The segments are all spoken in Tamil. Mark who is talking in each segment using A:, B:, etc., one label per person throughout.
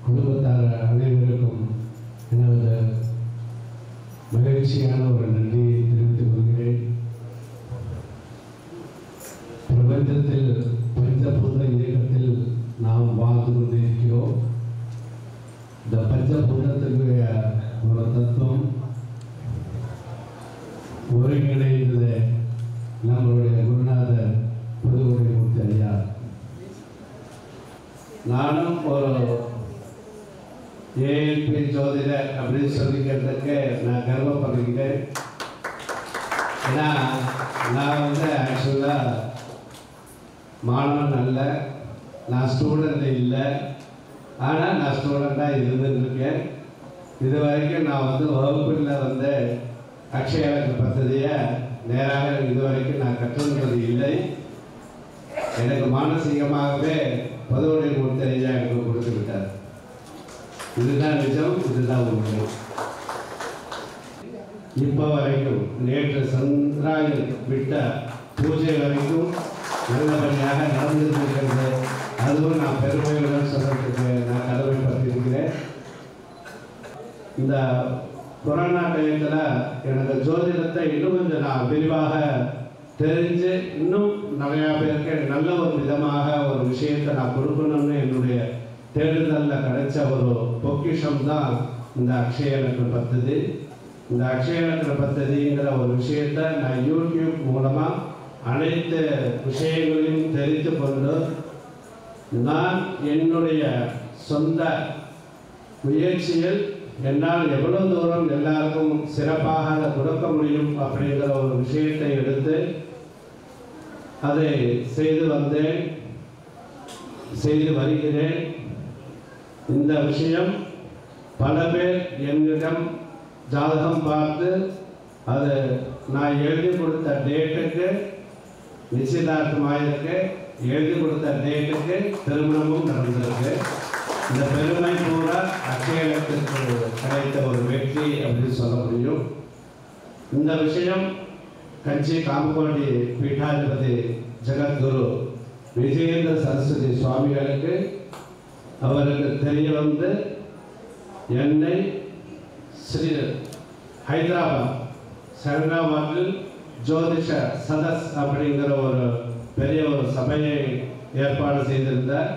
A: குடும்பத்தார் அனைவருக்கும் எனது மகிழ்ச்சியான ஒரு நன்றியை தெரிவித்துக் கொள்கிறேன். பிரபஞ்சத்தில் பஞ்சபூத இயக்கத்தில் நாம் வாழ்ந்து கொண்டிருக்கிறோம். இந்த பஞ்சபூதத்தினுடைய ஒரு தத்துவம் ஒருங்கிணைந்தது நம்மளுடைய குருநாதர் புதுவுடைமூர்த்தி ஐயா. நானும் ஒரு ஏஎல்பி ஜோதிடர் அப்படின்னு சொல்லிக்கிறதுக்கு நான் கர்வப்படுகிறேன். ஏன்னா நான் ஆக்சுவலாக மாணவன் அல்ல, நான் ஸ்டூடெண்ட் இல்லை. ஆனால் நான் ஸ்டூடெண்ட்டாக இருந்துருக்கேன். இது வரைக்கும் நான் வகுப்பில் அக்ஷயலக்ன பദ്ധதியை நேராக இதுவரைக்கும் நான் கற்றுக்கொண்டது இல்லை. எனக்கு மானசீகமாகவே புதுவுடைமூர்த்தி ஐயா எனக்கு கொடுத்து விட்டார். இதுதான் நிஜம், இதுதான் உண்மை. இப்போ வரைக்கும் நேற்று சந்திராயன் விட்ட பூஜை வரைக்கும் நல்லபடியாக நடந்துருக்கிறது. அதுவும் நான் பெருமையுடன் சொல்றதுக்கு நான் கடமைப்பட்டிருக்கிறேன். இந்த கொரோனா டயத்தில் எனக்கு ஜோதிடத்தை இன்னும் கொஞ்சம் நான் விரிவாக தெரிஞ்சு இன்னும் நிறையா பேருக்கு நல்ல ஒரு விதமாக ஒரு விஷயத்தை நான் கொடுக்கணும்னு என்னுடைய தேடுதலில் கிடைச்ச ஒரு பொக்கிஷம் தான் இந்த அக்ஷயலக்ன பദ്ധதி. இந்த அக்ஷயலக்ன பദ്ധதிங்கிற ஒரு விஷயத்தை நான் யூடியூப் மூலமாக அனைத்து விஷயங்களையும் தெரிந்து கொண்டு நான் என்னுடைய சொந்த முயற்சியில் என்னால் எவ்வளவு தூரம் எல்லாருக்கும் சிறப்பாக அதை கொடுக்க முடியும் அப்படிங்கிற ஒரு விஷயத்தை எடுத்து அதை செய்து வருகிறேன். இந்த விஷயம் பல பேர் என்னிடம் ஜாதகம் பார்த்து அது நான் எழுதி கொடுத்த டேட்டுக்கு நிச்சயதார்த்தமாயிருக்கு, எழுதி கொடுத்த டேட்டுக்கு திருமணமும் நடந்திருக்கு. இந்த பெருமை கூட அக்ஷயலக்னத்திற்கு கிடைத்த ஒரு வெற்றி அப்படின்னு சொல்ல முடியும். இந்த விஷயம் கஞ்சி காமகோடி பீட்டாதிபதி ஜெகத்குரு விஜயேந்திர சரஸ்வதி சுவாமிகளுக்கு அவருக்கு தெரிய வந்து என்னை ஸ்ரீ ஹைதராபாத்தில் ஜோதிஷ சதஸ் அப்படிங்கிற ஒரு பெரிய ஒரு சபையை ஏற்பாடு செய்திருந்தார்.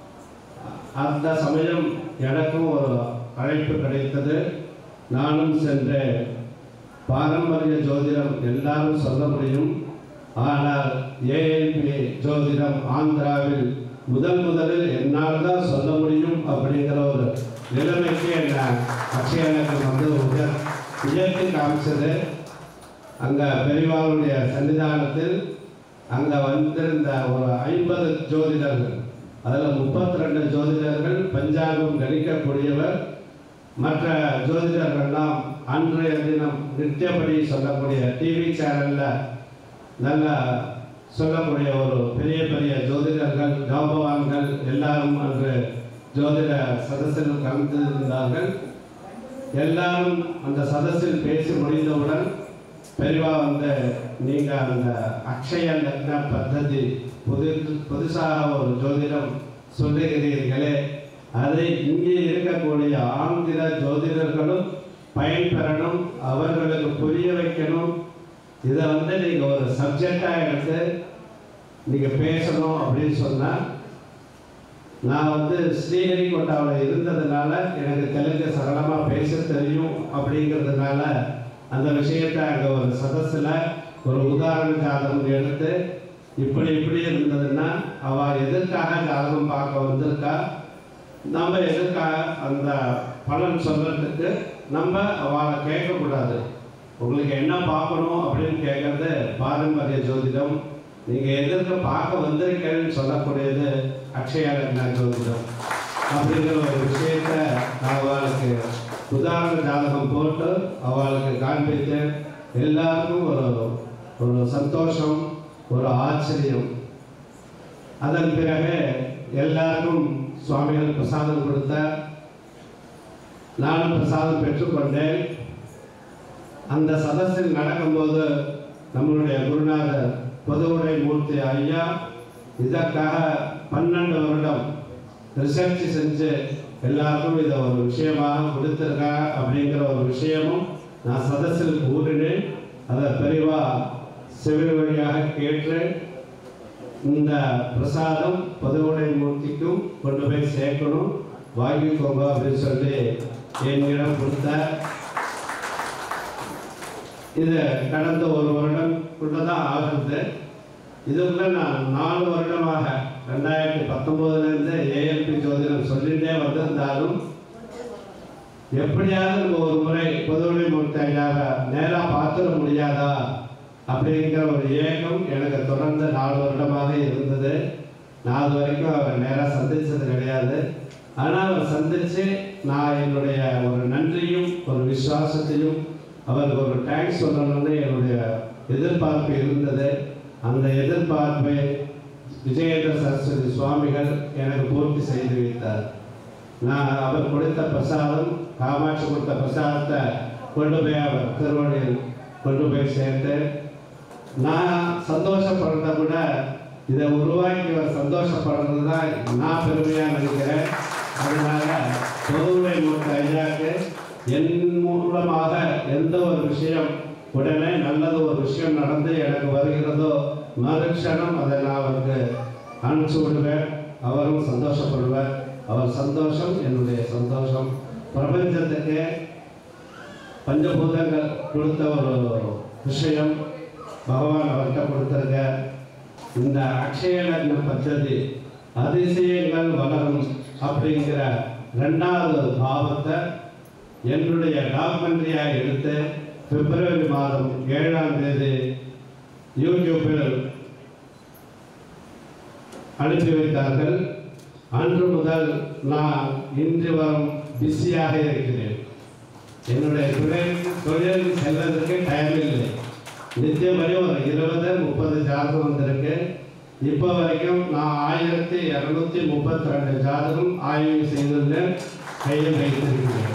A: அந்த சமயம் எனக்கும் ஒரு அழைப்பு கிடைத்தது. நானும் சென்றேன். பாரம்பரிய ஜோதிடம் எல்லாரும் சொல்ல முடியும், ஆனால் ஏஎல்பி ஜோதிடம் ஆந்திராவில் முதலில் என்னால் தான் சொல்ல முடியும் அப்படிங்கிற ஒரு நிலைமைக்கு என்ன அக்ஷயலக்னம் உயர்த்தி காமிச்சது. அங்கே பெரியவாளுடைய சன்னிதானத்தில் அங்கே வந்திருந்த ஒரு 50 ஜோதிடர்கள், அதில் 32 ஜோதிடர்கள் பஞ்சாங்கம் கணிக்கக்கூடியவர். மற்ற ஜோதிடர்கள்லாம் அன்றைய தினம் நித்தியப்படி சொல்லக்கூடிய டிவி சேனலில் நல்லா சொல்லக்கூடிய ஒரு பெரிய ஜோதிடர்கள் ஜாம்பவான்கள் எல்லாரும் அன்று ஜோதிட சதஸில் கலந்திருந்தார்கள். எல்லாரும் அந்த சதஸில் பேசி முடிந்தவுடன் பெரியவா நீங்கள் அந்த அக்ஷயலக்ன பദ്ധதி புதுசாக ஒரு ஜோதிடம் சொல்லுகிறீர்களே, அதை இங்கே இருக்கக்கூடிய ஆந்திர ஜோதிடர்களும் பயன்பெறணும், அவர்களுக்கு புரிய வைக்கணும். இதை நீங்கள் ஒரு சப்ஜெக்டாக எடுத்து நீங்கள் பேசணும் அப்படின்னு சொன்னால், நான் ஸ்ரீஹரிகோட்டாவில் இருந்ததுனால எனக்கு தெலுங்கு சரளமாக பேச தெரியும். அப்படிங்கிறதுனால அந்த விஷயத்தை அங்கே ஒரு சதஸில் ஒரு உதாரண ஜாதகம் எடுத்து இப்படி இருந்ததுன்னா அவள் எதற்காக ஜாதகம் பார்க்க வந்திருக்கா, நம்ம எதற்காக அந்த பலன் சொல்கிறதுக்கு நம்ம அவளை கேட்கக்கூடாது. உங்களுக்கு என்ன பார்க்கணும் அப்படின்னு கேட்குறது பாரம்பரிய ஜோதிடம். நீங்கள் எதற்கு பார்க்க வந்திருக்கேன்னு சொல்லக்கூடியது அக்ஷயலக்ன ஜோதிடம். அப்படிங்கிற ஒரு விஷயத்தை அவளுக்கு உதாரண ஜாதகம் போட்டு அவளுக்கு காண்பித்து எல்லாருக்கும் ஒரு சந்தோஷம், ஒரு ஆச்சரியம். அதன் பிறகு எல்லாருக்கும் சுவாமிகள் பிரசாதம் கொடுத்தார். நானும் பிரசாதம் பெற்றுக்கொண்டேன். அந்த சதஸில் நடக்கும்போது நம்மளுடைய குருநாதர் புதுவுடைமூர்த்தி ஐயா இதற்காக 12 வருடம் ரிசர்ச் செஞ்சு எல்லாருக்கும் இதை ஒரு விஷயமாக கொடுத்துருக்கா அப்படிங்கிற ஒரு விஷயமும் நான் சதஸில் கூறினேன். அதை பெரிவாக செவி வழியாக கேட்டு இந்த பிரசாதம் பதுவுடை மூர்த்திக்கும் கொண்டு போய் சேர்க்கணும், வாங்கிக்கோங்க அப்படின்னு சொல்லி என்னிடம் கொடுத்தார். இது கடந்த ஒரு வருடம்குள்ளதான் ஆகுது. இதுக்குள்ள நான் 4 வருடமாக 2019 ஏஎல்பி ஜோதிடம் சொல்லிட்டே வந்திருந்தாலும் எப்படியாவது நம்ம ஒரு முறை பொதுவுடை மூர்த்தி ஐயாவை நேராக பார்த்துட முடியாதா அப்படிங்கிற ஒரு ஏக்கம் எனக்கு தொடர்ந்து 4 வருடமாக இருந்தது. நான் அது வரைக்கும் அவர் நேராக சந்தித்தது கிடையாது. ஆனால் அவர் சந்தித்து நான் என்னுடைய ஒரு நன்றியும் ஒரு விசுவாசத்தையும் அவருக்கு ஒரு தேங்க்ஸ் சொல்லணும்னு என்னுடைய எதிர்பார்ப்பு இருந்தது. அந்த எதிர்பார்ப்பை விஜயேந்திர சரஸ்வதி சுவாமிகள் எனக்கு பூர்த்தி செய்து வைத்தார். நான் அவர் கொடுத்த பிரசாதம், காமாட்சி கொடுத்த பிரசாதத்தை கொண்டு போய் அவர் திருவடியில் கொண்டு போய் சேர்த்து நான் சந்தோஷப்படுறத விட இதை உருவாக்கி அவர் சந்தோஷப்படுறது தான் நான் பெருமையாக நினைக்கிறேன். அதனால பொதுவுடை மூர்த்தி ஐயாவுக்கு என் மூலமாக எந்த ஒரு விஷயம் உடனே நல்லது ஒரு விஷயம் நடந்து எனக்கு வருகிறதோ மறுக்ஷணம் அதை நான் அவருக்கு அனுப்பிச்சு விடுவேன். அவரும் சந்தோஷப்படுவார். அவர் சந்தோஷம் என்னுடைய சந்தோஷம். பிரபஞ்சத்துக்கு பஞ்சபூதங்கள் கொடுத்த ஒரு விஷயம் பகவான் அவர்கிட்ட கொடுத்துருக்க. இந்த அக்ஷய லக்ன பദ്ധதி அதிசயங்கள் வளரும் அப்படிங்கிற 2வது பாவத்தை என்னுடைய டாக்குமெண்ட்ரியாக எடுத்து பிப்ரவரி மாதம் 7ஆம் தேதி யூடியூப்பில் அனுப்பி வைத்தார்கள். அன்று முதல் நான் இன்று வரும் பிஸியாக இருக்கிறேன். என்னுடைய தொழில் செல்வதற்கு டைம் இல்லை. நித்தியமணி ஒரு 20-30 ஜாதகம் வந்திருக்கு. இப்போ வரைக்கும் நான் 1232 ஜாதகம் ஆய்வு செய்துள்ளேன், கையில் வைத்திருக்கிறேன்.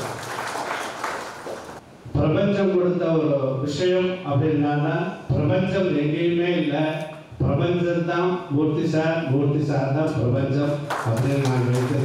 A: பிரபஞ்சம் கொடுத்த ஒரு விஷயம் அப்படின்னா பிரபஞ்சம் எங்கேயுமே இல்லை, பிரபஞ்சம் தான் மூர்த்தி சார், மூர்த்தி சார் தான் பிரபஞ்சம் அப்படின்னு நான் வைத்திருக்கேன்.